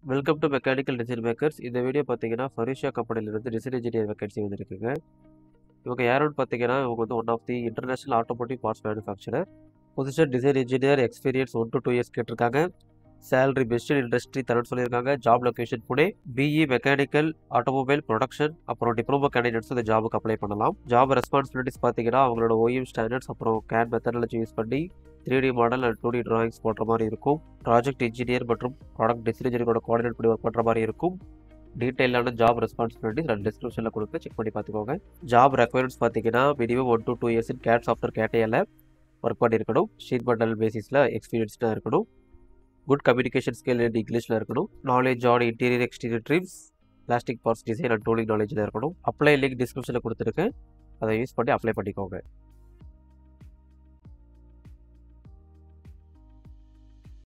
Welcome to mechanical design makers. இந்த video பார்த்தீங்கன்னா Faurecia கம்பெனிலிருந்து டிசைன் இன்ஜினியர் வேகன்சி வந்துருக்குங்க. இவங்க யாருன்னு பார்த்தீங்கன்னா இவங்க வந்து one of the international automotive parts manufacturer. Position design engineer, experience 1 to 2 years கேட்டிருக்காங்க. சேலரி பெஸ்ட் இண்டஸ்ட்ரி தரேன்னு சொல்லியிருக்காங்க. Job location Pune. BE mechanical automobile production அப்புறம் டிப்ளமோ கேண்டிடேட்ஸ் இந்த ஜாபுக்கு அப்ளை பண்ணலாம். ஜாப் ரெஸ்பான்சிபிலிட்டிஸ் பார்த்தீங்கன்னா அவங்களோட ஓஎம் ஸ்டாண்டர்ட்ஸ் அப்புறம் கேட் மெத்தடாலஜி யூஸ் பண்ணி 3D model and 2D drawings போடுற மாதிரி இருக்கும். ப்ராஜெக்ட் இன்ஜினியர் மற்றும் ப்ராடக்ட் டிசைனரோட கோஆர்டினேட் பண்ணி ஒர்க் பண்ணுற மாதிரி இருக்கும். டீட்டெயிலான ஜாப் ரெஸ்பான்சிபிலிட்டிஸ் நான் டிஸ்கிரிப்ஷனில் கொடுத்து செக் பண்ணி பார்த்துக்கோங்க. ஜாப் ரெக்யர்மெண்ட்ஸ் பார்த்தீங்கன்னா minimum 1 to 2 years in CAD software கேட்டையில் ஒர்க் பண்ணியிருக்கணும். ஷீட் பண்டல் பேசிஸில் எக்ஸ்பீரியன்ஸ்டாக இருக்கணும். குட் கம்யூனிகேஷன் ஸ்கில் இன் இங்கிலீஷில் இருக்கணும். Knowledge on interior exterior trims, plastic parts design and tooling நாலேஜில் இருக்கணும். அப்ளை லிங்க் டிஸ்கிரிப்ஷனில் கொடுத்துருக்கேன், அதை யூஸ் பண்ணி அப்ளை பண்ணிக்கோங்க.